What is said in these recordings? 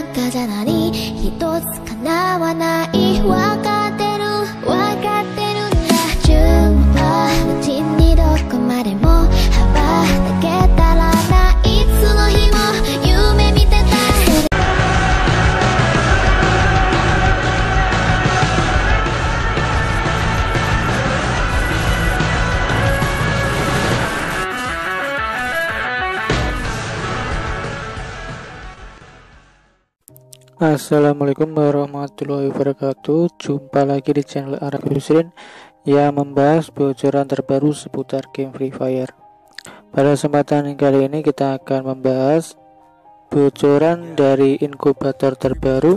かじゃ何一つ叶わないわかってるんだ順は街にどこまでも羽ばたけたらないつの日も夢見てた Assalamualaikum warahmatullahi wabarakatuh. Jumpa lagi di channel Arab Yusrin yang membahas bocoran terbaru seputar game Free Fire. Pada kesempatan kali ini kita akan membahas bocoran dari inkubator terbaru,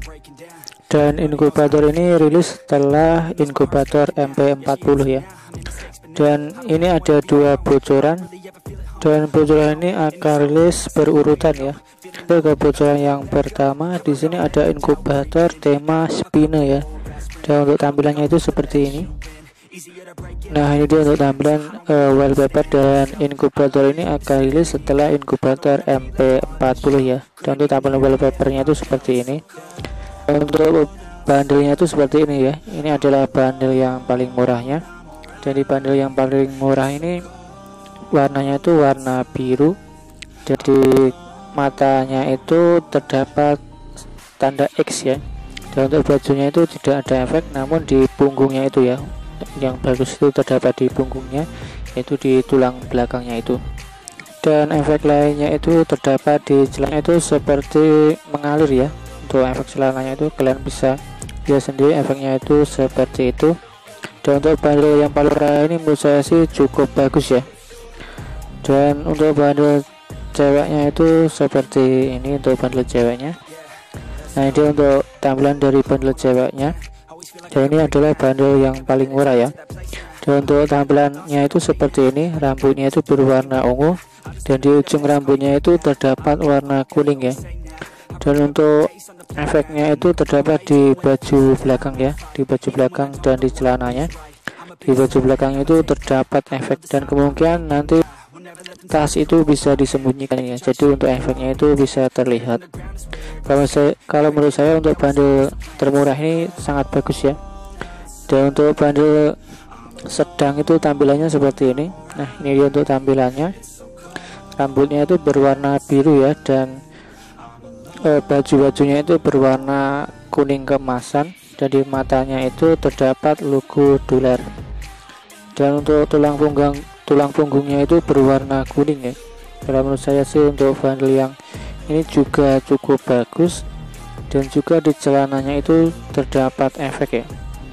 dan inkubator ini rilis setelah inkubator MP40 ya. Dan ini ada dua bocoran, dan bocoran ini akan rilis berurutan ya. Ke bocoran yang pertama, di sini ada inkubator tema spine ya. Dan untuk tampilannya itu seperti ini. Nah, ini dia untuk tampilan wallpaper, dan inkubator ini akan rilis setelah inkubator MP40 ya. Dan untuk tampilan wallpapernya itu seperti ini. Untuk bundle-nya itu seperti ini ya. Ini adalah bundle yang paling murahnya. Dan di bundle yang paling murah ini warnanya itu warna biru. Jadi matanya itu terdapat tanda X ya. Dan untuk bajunya itu tidak ada efek, namun di punggungnya itu ya, yang bagus itu terdapat di punggungnya, yaitu di tulang belakangnya itu. Dan efek lainnya itu terdapat di celananya itu seperti mengalir ya. Untuk efek celananya itu kalian bisa lihat sendiri, efeknya itu seperti itu. Dan untuk bundle yang paling murah ini menurut saya sih cukup bagus ya. Dan untuk bundle ceweknya itu seperti ini untuk bundle ceweknya. Nah, ini untuk tampilan dari bundle ceweknya. Dan ini adalah bundle yang paling murah ya. Dan untuk tampilannya itu seperti ini, rambutnya itu berwarna ungu, dan di ujung rambutnya itu terdapat warna kuning ya. Dan untuk efeknya itu terdapat di baju belakang ya, di baju belakang dan di celananya. Di baju belakang itu terdapat efek, dan kemungkinan nanti tas itu bisa disembunyikan ya. Jadi untuk efeknya itu bisa terlihat. Kalau menurut saya untuk bundle termurah ini sangat bagus ya. Dan untuk bundle sedang itu tampilannya seperti ini. Nah, ini dia untuk tampilannya. Rambutnya itu berwarna biru ya, dan baju-bajunya itu berwarna kuning keemasan, dan di matanya itu terdapat logo dolar. Dan untuk tulang punggungnya itu berwarna kuning ya. Kalau menurut saya sih untuk bundle yang ini juga cukup bagus, dan juga di celananya itu terdapat efek ya.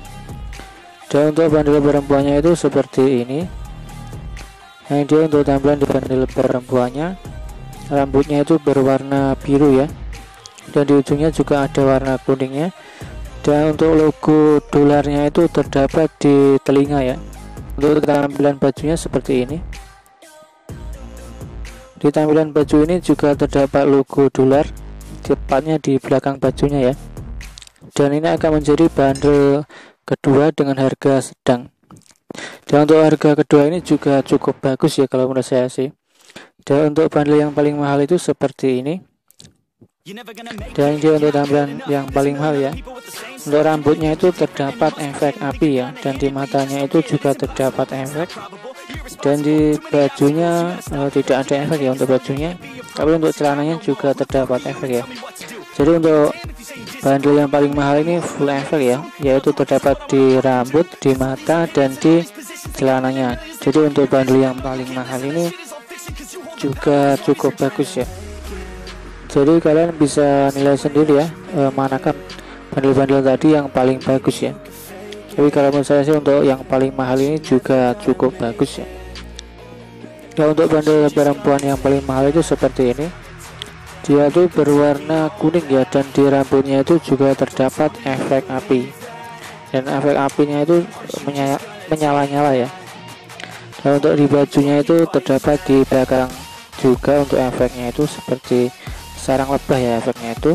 Dan untuk bundle perempuannya itu seperti ini. Nah, ini dia untuk tampilan di bundle perempuannya. Rambutnya itu berwarna biru ya, dan di ujungnya juga ada warna kuningnya. Dan untuk logo dolarnya itu terdapat di telinga ya. Untuk tampilan bajunya seperti ini. Di tampilan baju ini juga terdapat logo dolar, tepatnya di belakang bajunya ya. Dan ini akan menjadi bundle kedua dengan harga sedang. Dan untuk harga kedua ini juga cukup bagus ya kalau menurut saya sih. Dan untuk bundle yang paling mahal itu seperti ini. Dan dia untuk tampilan yang paling mahal ya. Untuk rambutnya itu terdapat efek api ya, dan di matanya itu juga terdapat efek. Dan di bajunya tidak ada efek ya untuk bajunya, tapi untuk celananya juga terdapat efek ya. Jadi untuk bundle yang paling mahal ini full efek ya, yaitu terdapat di rambut, di mata, dan di celananya. Jadi untuk bundle yang paling mahal ini juga cukup bagus ya. Jadi kalian bisa nilai sendiri ya, manakah bundle-bundle tadi yang paling bagus ya. Tapi kalau menurut saya sih untuk yang paling mahal ini juga cukup bagus ya. Nah, untuk bundle perempuan yang paling mahal itu seperti ini. Dia tuh berwarna kuning ya, dan di rambutnya itu juga terdapat efek api. Dan efek apinya itu menyala-nyala ya. Dan untuk di bajunya itu terdapat di belakang juga untuk efeknya itu seperti sarang lebah ya efeknya itu.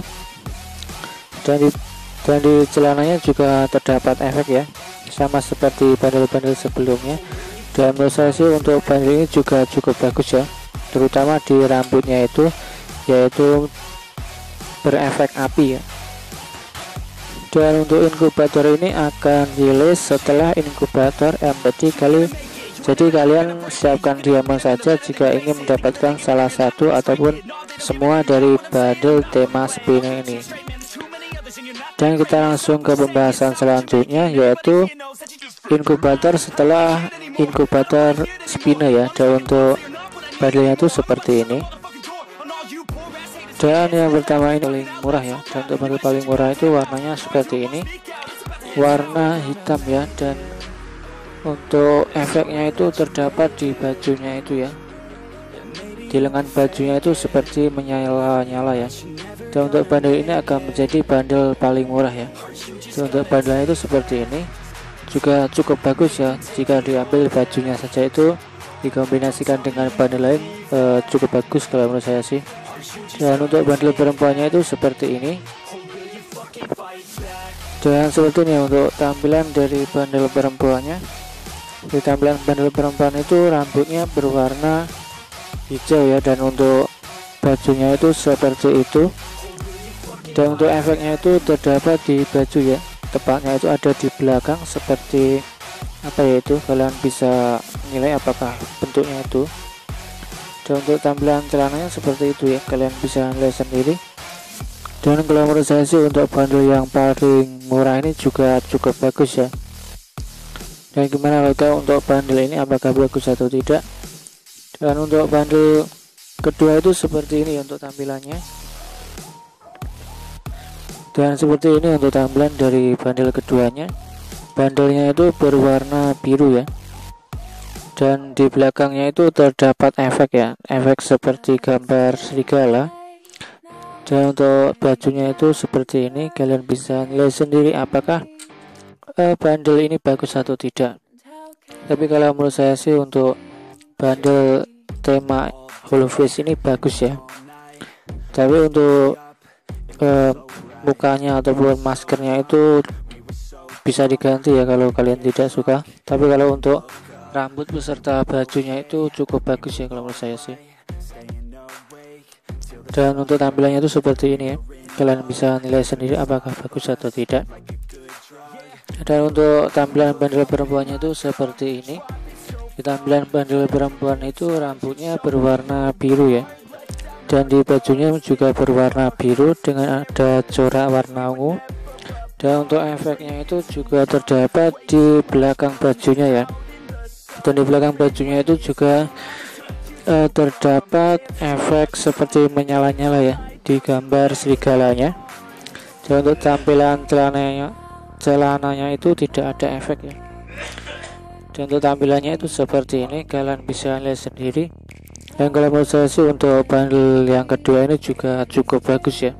Dan di celananya juga terdapat efek ya, sama seperti bundle-bundle sebelumnya. Dan menurut saya sih untuk bundle ini juga cukup bagus ya, terutama di rambutnya itu, yaitu berefek api ya. Dan untuk inkubator ini akan rilis setelah inkubator M3 kali. Jadi kalian siapkan diamond saja jika ingin mendapatkan salah satu ataupun semua dari bundle tema spinner ini. Dan kita langsung ke pembahasan selanjutnya, yaitu inkubator setelah inkubator spinner ya. Dan untuk bundlenya itu seperti ini. Dan yang pertama ini paling murah ya. Dan untuk bundle paling murah itu warnanya seperti ini, warna hitam ya. Dan untuk efeknya itu terdapat di bajunya itu ya, di lengan bajunya itu seperti menyala-nyala ya. Dan untuk bundle ini akan menjadi bundle paling murah ya. Dan untuk bundle itu seperti ini, juga cukup bagus ya. Jika diambil bajunya saja itu dikombinasikan dengan bundle lain, cukup bagus kalau menurut saya sih. Dan untuk bundle perempuannya itu seperti ini. Dan seperti ini untuk tampilan dari bundle perempuannya. Di tampilan bundle perempuan itu rambutnya berwarna hijau ya, dan untuk bajunya itu seperti itu. Dan untuk efeknya itu terdapat di baju ya, tepatnya itu ada di belakang seperti apa ya, itu kalian bisa nilai apakah bentuknya itu. Dan untuk tampilan celananya seperti itu ya, kalian bisa nilai sendiri. Dan kalau menurut saya sih untuk bundle yang paling murah ini juga cukup bagus ya. Dan gimana kalau untuk bundle ini apakah bagus atau tidak? Dan untuk bundle kedua itu seperti ini untuk tampilannya. Dan seperti ini untuk tampilan dari bundle keduanya. Bundlenya itu berwarna biru ya. Dan di belakangnya itu terdapat efek ya, efek seperti gambar serigala. Dan untuk bajunya itu seperti ini, kalian bisa nilai sendiri apakah bundle ini bagus atau tidak. Tapi kalau menurut saya sih untuk bundle tema Hollow Face ini bagus ya. Tapi untuk mukanya ataupun maskernya itu bisa diganti ya kalau kalian tidak suka. Tapi kalau untuk rambut beserta bajunya itu cukup bagus ya kalau menurut saya sih. Dan untuk tampilannya itu seperti ini ya, kalian bisa nilai sendiri apakah bagus atau tidak. Dan untuk tampilan bundle perempuannya itu seperti ini. Di tampilan bundle perempuan itu rambutnya berwarna biru ya, dan di bajunya juga berwarna biru dengan ada corak warna ungu. Dan untuk efeknya itu juga terdapat di belakang bajunya ya. Dan di belakang bajunya itu juga terdapat efek seperti menyala-nyala ya di gambar serigalanya. Dan untuk tampilan celananya itu tidak ada efek ya. Dan untuk tampilannya itu seperti ini, kalian bisa lihat sendiri. Dan kalau menurut saya sih untuk bundle yang kedua ini juga cukup bagus ya.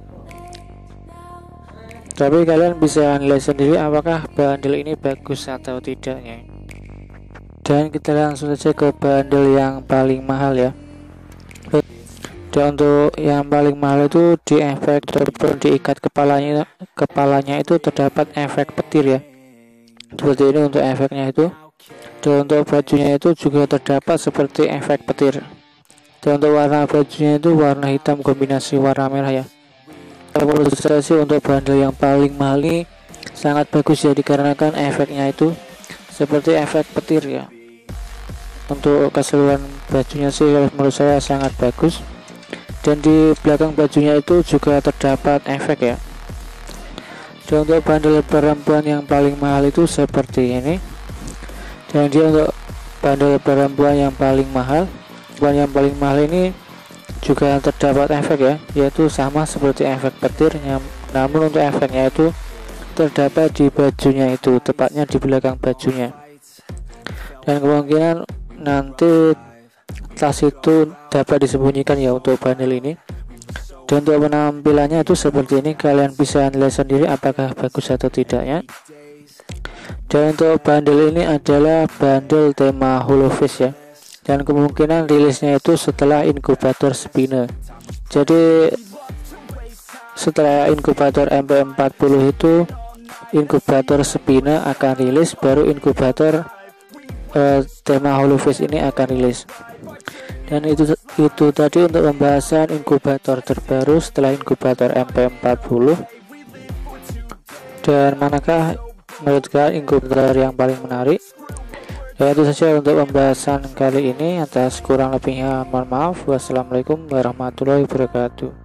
Tapi kalian bisa nilai sendiri apakah bundle ini bagus atau tidaknya. Dan kita langsung saja ke bundle yang paling mahal ya. Dan untuk yang paling mahal itu di efek ataupun diikat kepalanya itu terdapat efek petir ya. Seperti ini untuk efeknya itu. Dan untuk bajunya itu juga terdapat seperti efek petir. Dan untuk warna bajunya itu warna hitam kombinasi warna merah ya. Menurut saya sih untuk bundle yang paling mahal ini sangat bagus ya, dikarenakan efeknya itu seperti efek petir ya. Untuk keseluruhan bajunya sih menurut saya sangat bagus. Dan di belakang bajunya itu juga terdapat efek ya. Dan untuk bundle perempuan yang paling mahal itu seperti ini. Dan dia untuk bundle perempuan yang paling mahal, ini juga terdapat efek ya, yaitu sama seperti efek petir, namun untuk efeknya itu terdapat di bajunya itu, tepatnya di belakang bajunya. Dan kemungkinan nanti tas itu dapat disembunyikan ya untuk bundle ini. Dan untuk penampilannya itu seperti ini, kalian bisa nilai sendiri apakah bagus atau tidaknya. Dan untuk bundle ini adalah bundle tema Hollow Face ya, dan kemungkinan rilisnya itu setelah inkubator spinner. Jadi setelah inkubator MP40 itu inkubator spinner akan rilis, baru inkubator tema Hollow Face ini akan rilis. Dan itu tadi untuk pembahasan inkubator terbaru setelah inkubator MP40. Dan manakah menurut kalian inkubator yang paling menarik? Ya, itu saja untuk pembahasan kali ini. Atas kurang lebihnya mohon maaf. Wassalamualaikum warahmatullahi wabarakatuh.